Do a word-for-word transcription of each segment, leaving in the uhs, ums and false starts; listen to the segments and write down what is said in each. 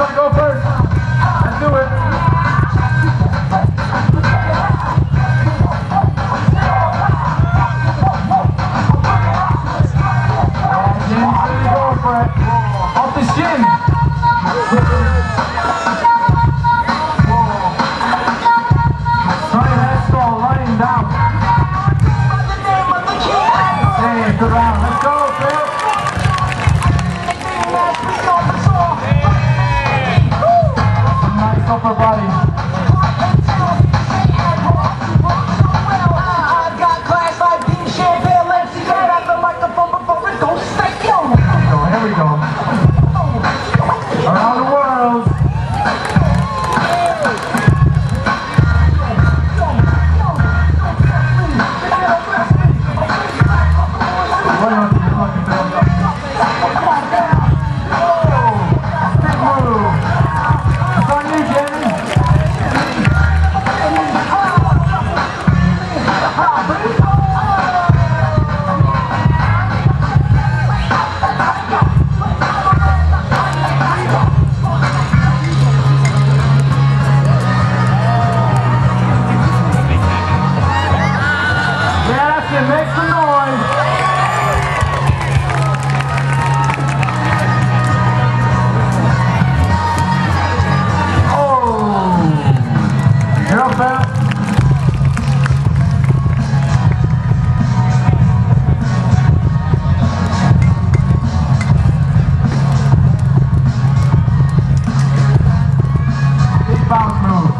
want to go first? Let's do it. Off the shin. Running headstall, running down. Hey, good round. Let's go, Phil. Nice upper body. Here we go. Around the world. What else are you looking for? Oh, big move. It's on you, Jenny. Make some noise. Oh, get up there. Big bounce move.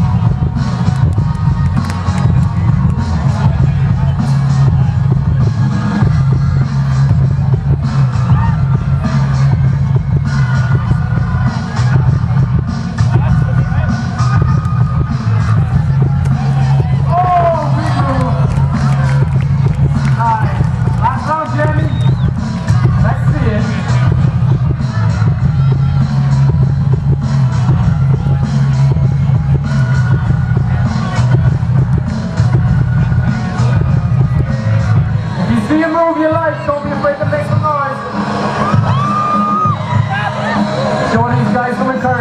See a move you like, don't be afraid to make some noise. Show these guys some encouragement.